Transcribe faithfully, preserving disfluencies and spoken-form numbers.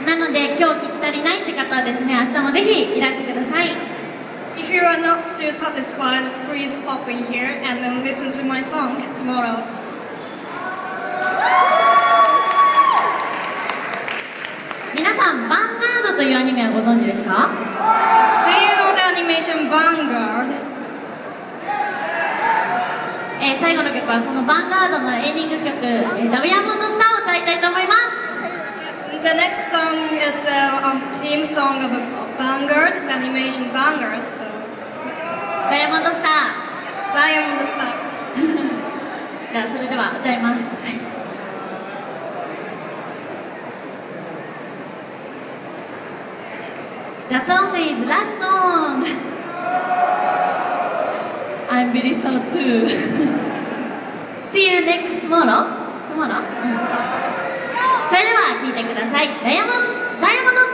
なので今日聞き足りないって方はですね、明日もぜひいらしてください。 If you are not still satisfied, please pop in here and then listen to my song tomorrow. 皆さん、ヴァンガードというアニメはご存知ですか？ Do you know the animation Vanguard? えー、最後の曲はそのヴァンガードのエンディング曲、えー、ダイヤモンドスターを歌いたいと思います。 The next song is a um, theme song of Vanguard, the animation Vanguard. So ダイヤモンドスター Diamond Star. じゃあそれでは歌います。The song is last song. I'm very sad too. See you next tomorrow. Tomorrow? うん。それでは聴いてください。ダイヤモンド、ダイヤモンド